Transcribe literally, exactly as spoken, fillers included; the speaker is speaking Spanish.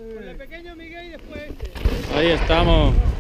Con el pequeño Miguel y después este. Ahí estamos.